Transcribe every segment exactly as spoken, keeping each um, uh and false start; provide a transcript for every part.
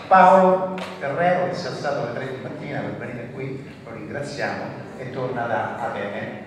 Paolo Ferrero, che si è alzato alle tre di mattina per venire qui, lo ringraziamo e torna da Atene.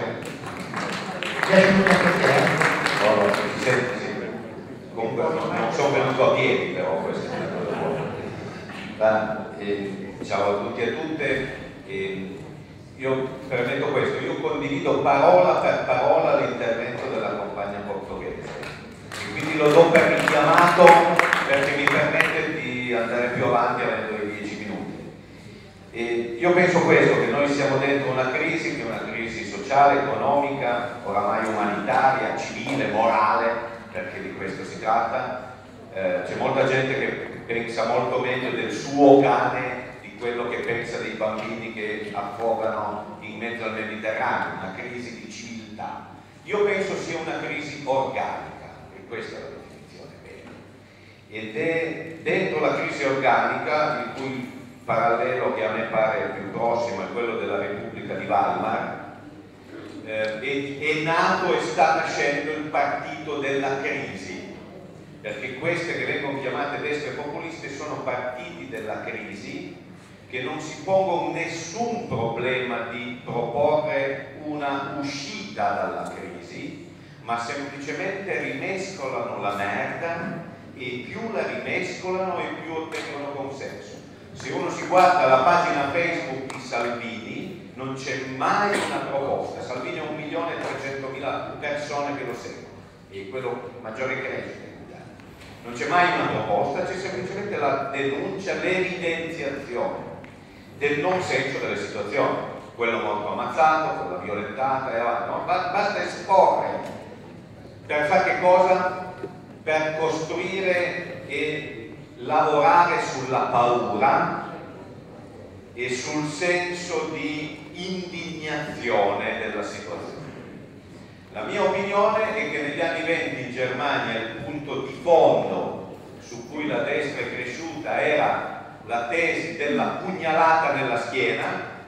dieci minuti per te, eh? No, no, sì, sì. Comunque non sono venuto a piedi, però questo è una cosa buona. Ma, eh, ciao a tutti e a tutte. Eh, io permetto questo, io condivido parola per parola l'intervento della compagna portoghese e quindi lo do per richiamato perché mi permette di andare più avanti avendo i dieci minuti. E io penso questo, che noi siamo dentro una crisi, che è una crisi sociale, economica, oramai umanitaria, civile, morale, perché di questo si tratta. Eh, c'è molta gente che pensa molto meglio del suo cane di quello che pensa dei bambini che affogano in mezzo al Mediterraneo, una crisi di civiltà. Io penso sia una crisi organica, e questa è la definizione vera. Ed è dentro la crisi organica, il cui parallelo che a me pare più prossimo è quello della Repubblica di Weimar, eh, è, è nato e sta nascendo il partito della crisi, perché queste che vengono chiamate destre populiste sono partiti della crisi che non si pongono nessun problema di proporre una uscita dalla crisi, ma semplicemente rimescolano la merda e più la rimescolano e più ottengono consenso. Se uno si guarda la pagina Facebook di Salvini non c'è mai una proposta. Salvini ha un milione e trecentomila persone che lo seguono e quello maggiore crescita. Non c'è mai una proposta, c'è semplicemente la denuncia, l'evidenziazione del non senso delle situazioni. Quello morto ammazzato, quella violentata e avanti. No? Basta esporre. Per fare che cosa? Per costruire e lavorare sulla paura e sul senso di indignazione della situazione. La mia opinione è che negli anni venti in Germania il punto di fondo su cui la destra è cresciuta era la tesi della pugnalata nella schiena,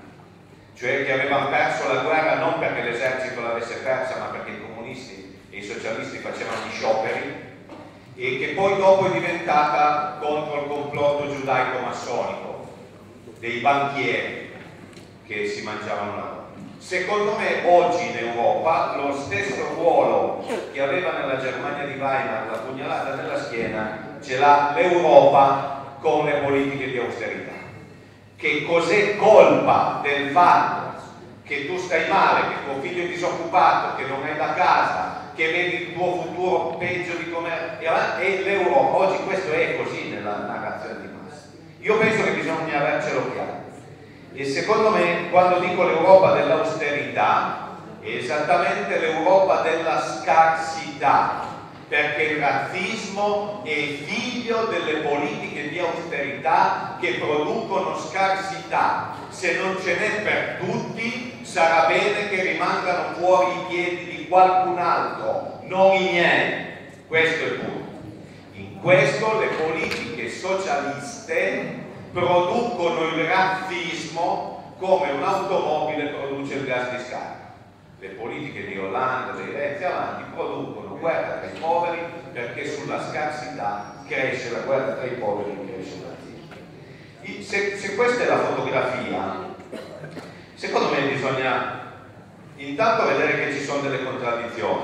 cioè che avevano perso la guerra non perché l'esercito l'avesse persa, ma perché i comunisti e i socialisti facevano gli scioperi, e che poi dopo è diventata contro il complotto giudaico-massonico dei banchieri che si mangiavano la roba. Secondo me oggi in Europa lo stesso ruolo che aveva nella Germania di Weimar la pugnalata nella schiena ce l'ha l'Europa con le politiche di austerità. Che cos'è colpa del fatto che tu stai male, che tuo figlio è disoccupato, che non hai la casa, che vedi il tuo futuro peggio di come è l'Europa? Oggi questo è così nella narrazione di massa. Io penso che bisogna avercelo chiaro. E secondo me, quando dico l'Europa dell'austerità, è esattamente l'Europa della scarsità, perché il razzismo è figlio delle politiche di austerità che producono scarsità. Se non ce n'è per tutti, sarà bene che rimangano fuori i piedi di qualcun altro, non i miei. Questo è il punto. In questo le politiche socialiste producono il razzismo come un'automobile produce il gas di scarico. Le politiche di Hollande, dei Renzi avanti, producono guerra tra i poveri perché sulla scarsità cresce la guerra tra i poveri e cresce il razzismo. Se, se questa è la fotografia, secondo me bisogna intanto vedere che ci sono delle contraddizioni.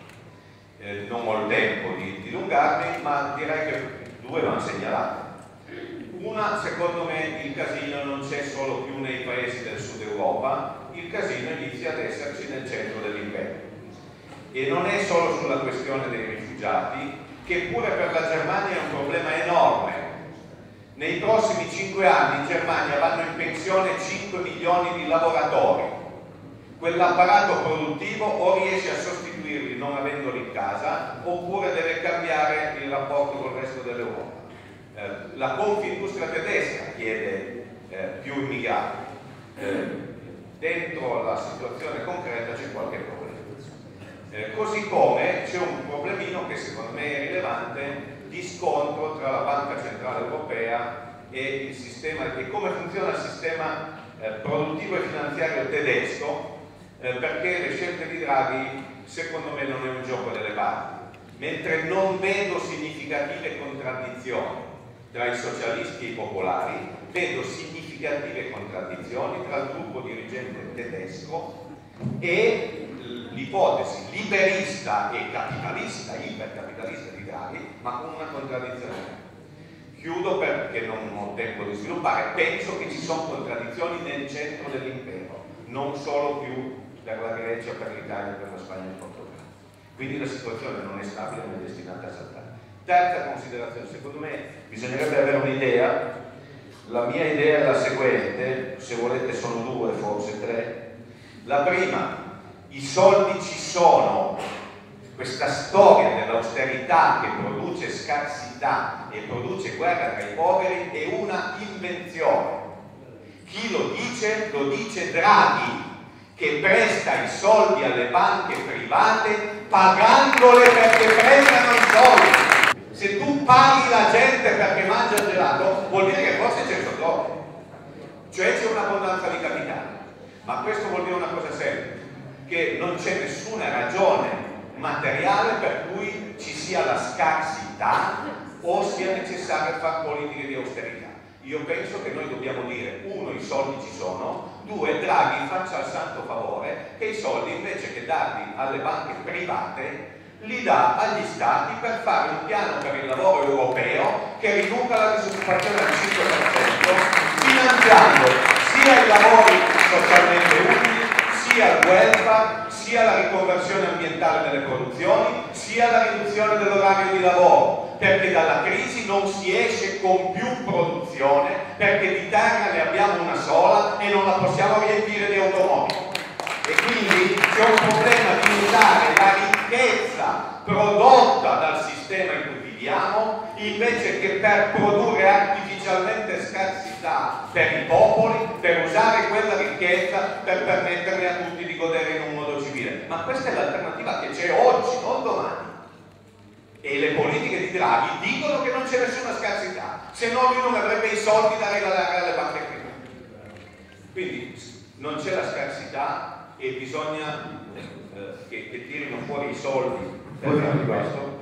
Eh, non ho il tempo di dilungarmi, ma direi che due vanno segnalate. Una, secondo me, il casino non c'è solo più nei paesi del sud Europa, il casino inizia ad esserci nel centro dell'impero. E non è solo sulla questione dei rifugiati, che pure per la Germania è un problema enorme. Nei prossimi cinque anni in Germania vanno in pensione cinque milioni di lavoratori. Quell'apparato produttivo o riesce a sostituirli non avendoli in casa, oppure deve cambiare il rapporto col resto dell'Europa. Eh, la Confindustria tedesca chiede eh, più immigrati. Eh, dentro la situazione concreta c'è qualche problema. Eh, così come c'è un problemino che secondo me è rilevante di scontro tra la Banca Centrale Europea e il sistema, e come funziona il sistema eh, produttivo e finanziario tedesco, eh, perché le scelte di Draghi secondo me non è un gioco delle parti, mentre non vedo significative contraddizioni tra i socialisti e i popolari, vedo significative contraddizioni tra il gruppo dirigente tedesco e l'ipotesi liberista e capitalista, ipercapitalista di Draghi, ma con una contraddizione. Chiudo perché non ho tempo di sviluppare. Penso che ci sono contraddizioni nel centro dell'impero, non solo più per la Grecia, per l'Italia, per la Spagna e il Portogallo. Quindi la situazione non è stabile, ma è destinata a saltare. Terza considerazione, secondo me bisognerebbe avere un'idea. La mia idea è la seguente, se volete sono due, forse tre. La prima, i soldi ci sono. Questa storia dell'austerità che produce scarsità e produce guerra tra i poveri è una invenzione. Chi lo dice? Lo dice Draghi, che presta i soldi alle banche private pagandole perché prestano i soldi. Se tu paghi la gente perché mangia il gelato, vuol dire che forse c'è il sottobosco, cioè c'è un'abbondanza di capitale. Ma questo vuol dire una cosa semplice, che non c'è nessuna ragione materiale per cui ci sia la scarsità o sia necessario fare politiche di austerità. Io penso che noi dobbiamo dire, uno, i soldi ci sono, due, Draghi faccia il santo favore che i soldi, invece che darli alle banche private, li dà agli stati per fare un piano per il lavoro europeo che riduca la disoccupazione al cinque per cento, finanziando sia i lavori socialmente utili, sia il welfare, sia la riconversione ambientale delle produzioni, sia la riduzione dell'orario di lavoro, perché dalla crisi non si esce con più produzione, perché di terra ne abbiamo una sola e non la possiamo riempire di automobili. E quindi c'è un problema di usare la ricchezza prodotta dal sistema in cui viviamo invece che per produrre artificialmente scarsità per i popoli, per usare quella ricchezza per permettere a tutti di godere in un modo civile. Ma questa è l'alternativa che c'è oggi, non domani. E le politiche di Draghi dicono che non c'è nessuna scarsità, se no lui non avrebbe i soldi da regalare alle banche private. Quindi non c'è la scarsità e bisogna eh, che, che tirino fuori i soldi per fare questo.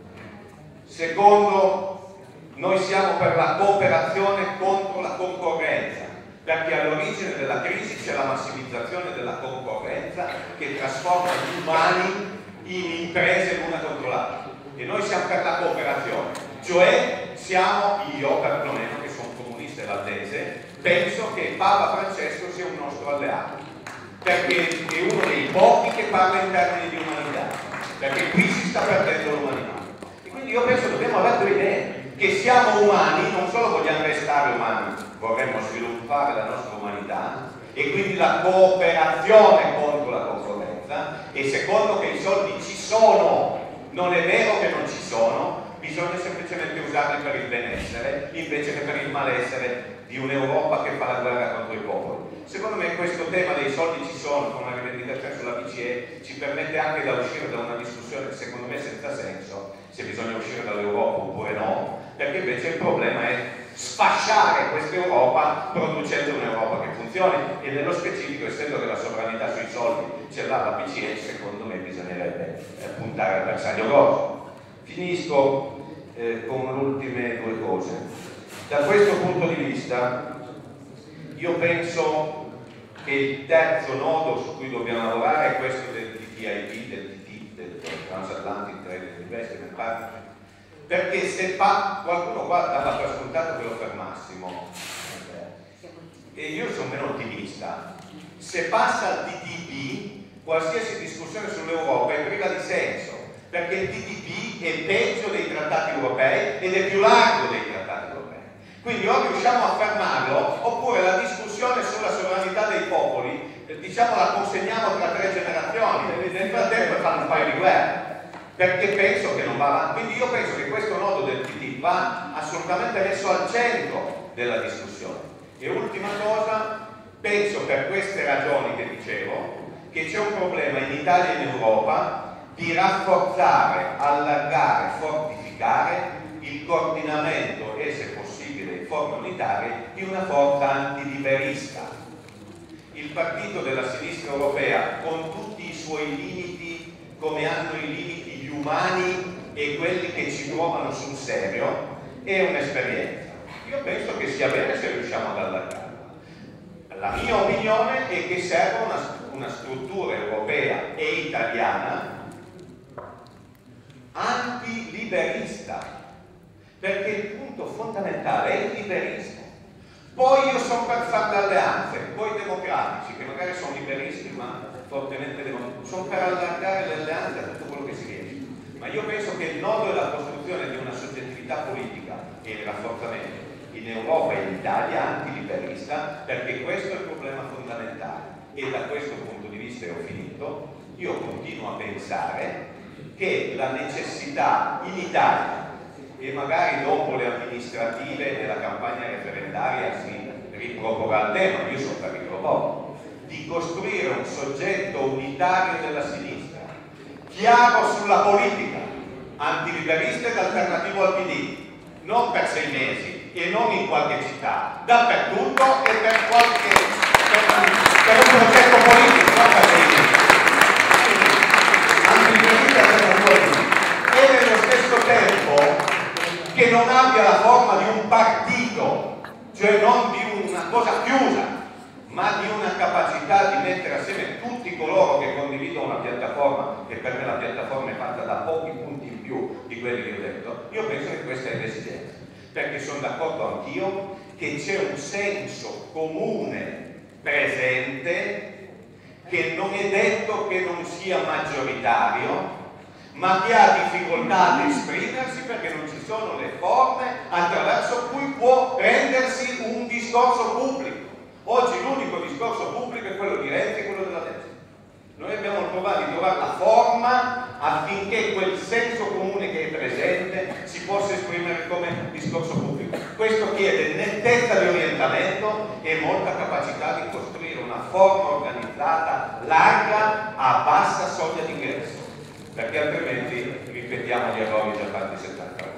Secondo, noi siamo per la cooperazione contro la concorrenza, perché all'origine della crisi c'è la massimizzazione della concorrenza che trasforma gli umani in imprese l'una contro l'altra. E noi siamo per la cooperazione, cioè siamo, io perlomeno che sono comunista e valdese, penso che Papa Francesco sia un nostro alleato, perché è uno dei pochi che parla in termini di umanità, perché qui si sta perdendo l'umanità. E quindi io penso che dobbiamo avere due idee, che siamo umani, non solo vogliamo restare umani, vorremmo sviluppare la nostra umanità e quindi la cooperazione contro la concorrenza. E secondo, che i soldi ci sono, non è vero che non ci sono, bisogna semplicemente usarli per il benessere invece che per il malessere di un'Europa che fa la guerra contro i popoli. Secondo me questo tema dei soldi ci sono, con una rivendicazione sulla B C E, ci permette anche da uscire da una discussione che secondo me senza senso, se bisogna uscire dall'Europa oppure no, perché invece il problema è sfasciare questa Europa producendo un'Europa che funzioni, e nello specifico, essendo che la sovranità sui soldi ce l'ha la B C E, secondo me bisognerebbe eh, puntare al bersaglio grosso. Finisco eh, con le ultime due cose. Da questo punto di vista io penso che il terzo nodo su cui dobbiamo lavorare è questo del T T I P, del T T I P, del Transatlantic Trade Investment Partnership, perché se fa, qualcuno qua dava per scontato che lo fermassimo, e io sono meno ottimista. Se passa il T T I P, qualsiasi discussione sull'Europa è priva di senso, perché il T T I P è peggio dei trattati europei ed è più largo dei trattati europei. Quindi o riusciamo a fermarlo, oppure la discussione sulla sovranità dei popoli, eh, diciamo, la consegniamo tra tre generazioni, e nel frattempo fanno un paio di guerre, perché penso che non va avanti. Quindi io penso che questo nodo del T T I P va assolutamente messo al centro della discussione. E ultima cosa, penso per queste ragioni che dicevo, che c'è un problema in Italia e in Europa di rafforzare, allargare, fortificare il coordinamento e, se possibile, in forma unitaria, di una forza antiliberista. Il partito della sinistra europea, con tutti i suoi limiti, come hanno i limiti gli umani e quelli che ci trovano sul serio, è un'esperienza. Io penso che sia bene se riusciamo ad allargarla. La mia opinione è che serve una, una struttura europea e italiana antiliberista, perché il punto fondamentale è il liberismo. Poi io sono per fare le alleanze, poi i democratici, che magari sono liberisti ma fortemente democratici, sono per allargare le alleanze a tutto quello che si riesce. Ma io penso che il nodo è la costruzione di una soggettività politica e il rafforzamento in Europa e in Italia antiliberista, perché questo è il problema fondamentale. E da questo punto di vista, e ho finito, io continuo a pensare che la necessità in Italia, e magari dopo le amministrative e la campagna referendaria si riproporrà il tema, io sono per riproporlo, di costruire un soggetto unitario della sinistra, chiaro sulla politica, antiliberista ed alternativo al P D, non per sei mesi e non in qualche città, dappertutto e per qualche per, per un progetto politico, non per sei mesi. Antiliberista e alternativo e nello stesso tempo che non abbia la forma di un partito, cioè non di una cosa chiusa, ma di una capacità di mettere assieme tutti coloro che condividono una piattaforma, che per me la piattaforma è fatta da pochi punti in più di quelli che ho detto. Io penso che questa è l'esigenza, perché sono d'accordo anch'io che c'è un senso comune presente che non è detto che non sia maggioritario, ma che ha difficoltà ad esprimersi perché non ci sono le forme attraverso cui può rendersi un discorso pubblico. Oggi l'unico discorso pubblico è quello di Renzi e quello della destra. Noi abbiamo provato di trovare la forma affinché quel senso comune che è presente si possa esprimere come discorso pubblico. Questo chiede nettezza di orientamento e molta capacità di costruire una forma organizzata larga a bassa soglia di ingresso, perché altrimenti ripetiamo gli errori già fatti settanta anni.